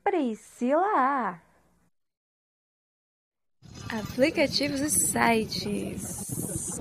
Priscila. Aplicativos e sites.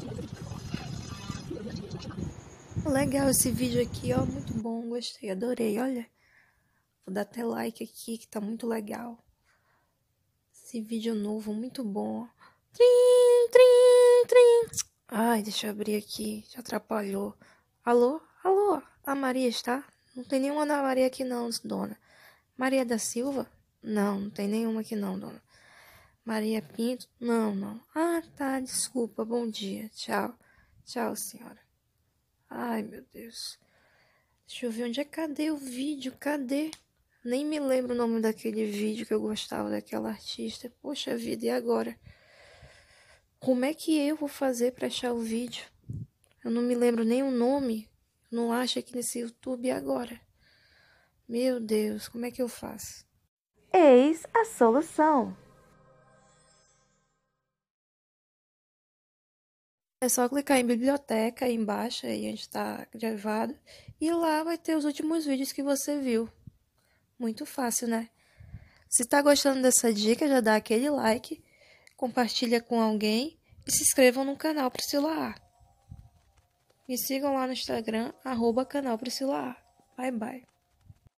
Legal esse vídeo aqui, ó, muito bom, gostei, adorei, olha. Vou dar até like aqui, que tá muito legal. Esse vídeo novo, muito bom. Trim, trim, trim. Ai, deixa eu abrir aqui, já atrapalhou. Alô? Alô? A Maria está? Não tem nenhuma Ana Maria aqui não, dona. Maria da Silva? Não, não tem nenhuma aqui não, dona. Maria Pinto? Não, não. Ah, tá, desculpa, bom dia, tchau. Tchau, senhora. Ai, meu Deus. Deixa eu ver onde é. Cadê o vídeo? Cadê? Nem me lembro o nome daquele vídeo que eu gostava daquela artista. Poxa vida, e agora? Como é que eu vou fazer para achar o vídeo? Eu não me lembro nem o nome. Não acho aqui nesse YouTube agora. Meu Deus, como é que eu faço? Eis a solução. É só clicar em biblioteca aí embaixo, aí onde está gravado. E lá vai ter os últimos vídeos que você viu. Muito fácil, né? Se tá gostando dessa dica, já dá aquele like, compartilha com alguém e se inscrevam no canal Priscila A. Me sigam lá no Instagram, @canal Priscila A. Bye, bye.